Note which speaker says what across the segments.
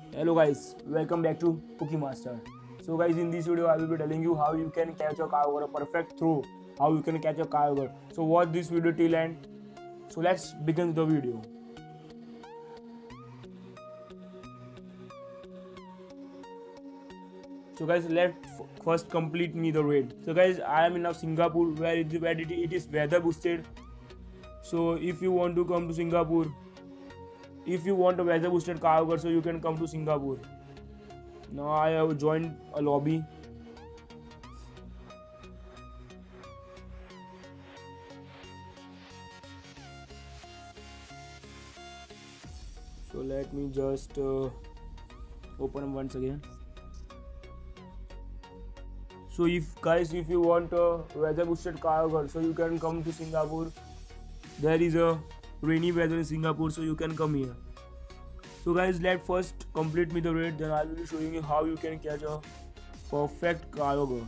Speaker 1: Hello guys, welcome back to Cookie Master. So guys, in this video I will be telling you how you can catch a Kyogre, a perfect throw, how you can catch a Kyogre. So watch this video till end. So let's begin the video. So guys, let's first complete me the raid. So guys, I am in now Singapore where it is weather boosted. So if you want to come to Singapore, if you want a weather boosted Kyogre, so you can come to Singapore. Now I have joined a lobby. So let me just open once again. So if you want a weather boosted Kyogre, so you can come to Singapore. There is a rainy weather in Singapore, so you can come here. So guys, let first complete me the raid, then I will be showing you how you can catch a perfect Kyogre.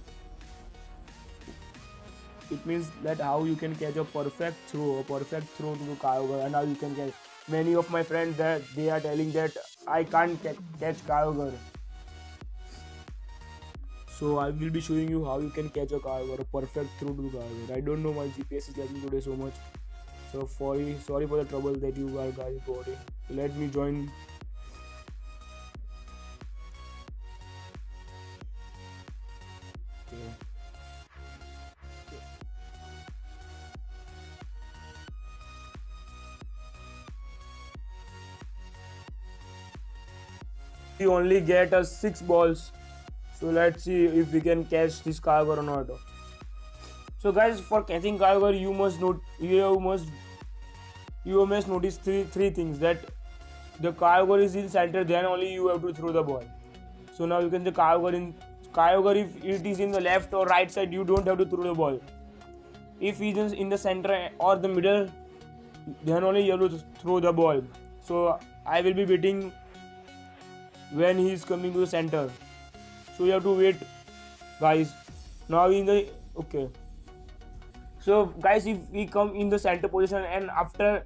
Speaker 1: It means that how you can catch a perfect throw to the Kyogre, and how you can catch. Many of my friends that they are telling that I can't catch Kyogre. So I will be showing you how you can catch a Kyogre, a perfect throw to the Kyogre. I don't know, my GPS is lagging today so much. So sorry for the trouble that you guys got in. So let me join. Okay. We only get us 6 balls. So let's see if we can catch this Kyogre or not. So guys, for catching Kyogre, you must notice three things, that the Kyogre is in center, then only you have to throw the ball. So now you can see Kyogre if it is in the left or right side, you don't have to throw the ball. If it is in the center or the middle, then only you have to throw the ball. So I will be waiting when he is coming to the center. So you have to wait, guys. Now in the okay. So guys, if we come in the center position after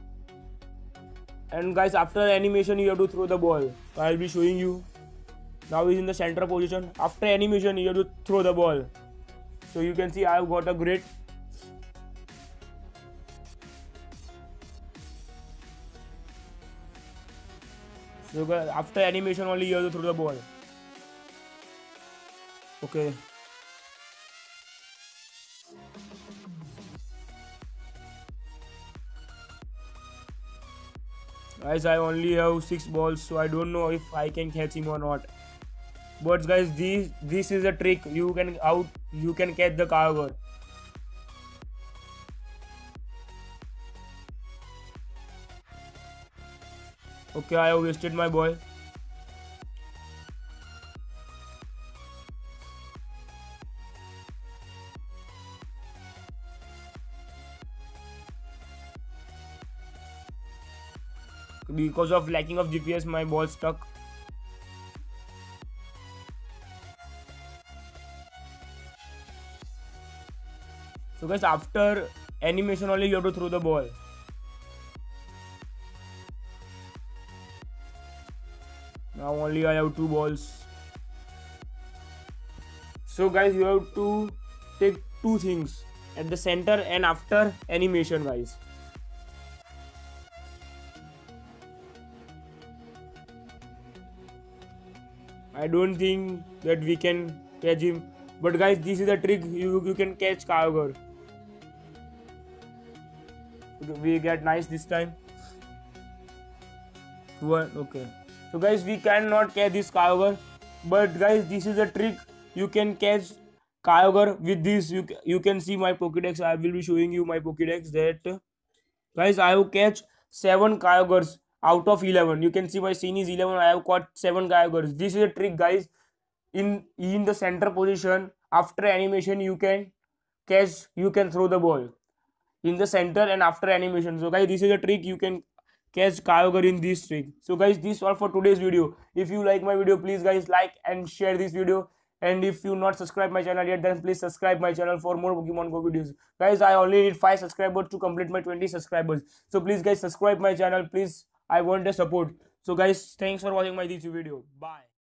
Speaker 1: animation, you have to throw the ball. So I'll be showing you. Now he's in the center position. After animation, you have to throw the ball. So you can see I've got a great. So guys, after animation only you have to throw the ball. Okay. Guys, I only have 6 balls, so I don't know if I can catch him or not. But guys, this is a trick. You can catch the Kyogre. Okay, I have wasted my ball. Because of lacking of GPS, my ball stuck. So guys, after animation only you have to throw the ball. Now only I have 2 balls. So guys, you have to take 2 things at the center and after animation, guys. I don't think that we can catch him, but guys, this is a trick. You can catch Kyogre. We get nice this time. Okay. So guys, we cannot catch this Kyogre, but guys, this is a trick. You can catch Kyogre with this. You can see my Pokédex. I will be showing you my Pokédex. That guys, I have catch 7 Kyogres out of 11. You can see my scene is 11. I have caught 7 Kyogres. This is a trick, guys. In the center position, after animation, you can throw the ball in the center and after animation. So guys, this is a trick. You can catch Kyogre in this trick. So guys, this is all for today's video. If you like my video, please guys like and share this video. And if you not subscribe my channel yet, then please subscribe my channel for more Pokemon Go videos. Guys, I only need 5 subscribers to complete my 20 subscribers. So please guys, subscribe my channel. Please, I want the support. So guys, thanks for watching my this video. Bye.